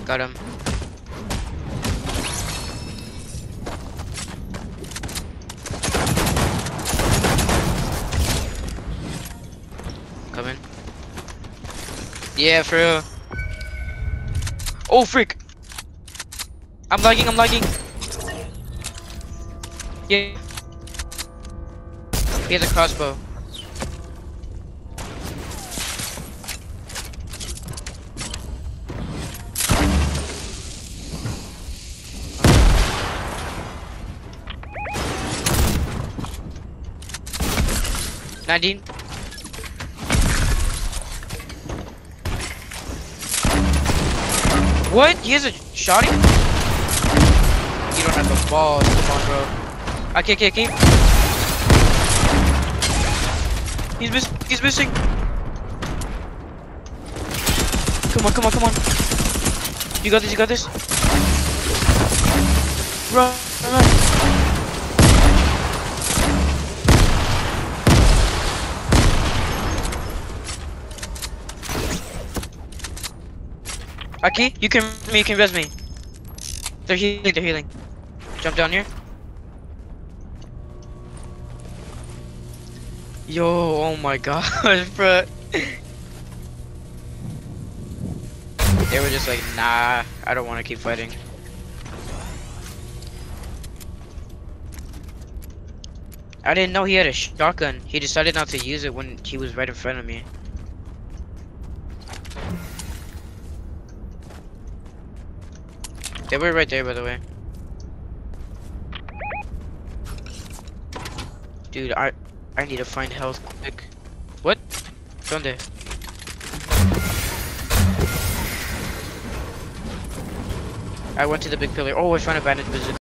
Got him. Coming. Yeah, for real. Oh, freak! I'm lagging, Yeah. He has a crossbow. $19. What? He has a shotty? You don't have the balls, come on, bro. Okay. He's missing. Come on. You got this. Run. Aki, you can res me. They're healing. Jump down here. Yo, oh my gosh, bro. They were just like, nah, I don't want to keep fighting. I didn't know he had a shotgun. He decided not to use it when he was right in front of me. They were right there, by the way. Dude, I need to find health quick. What? ¿Dónde? I went to the big pillar. Oh, I found a bandage bazooka.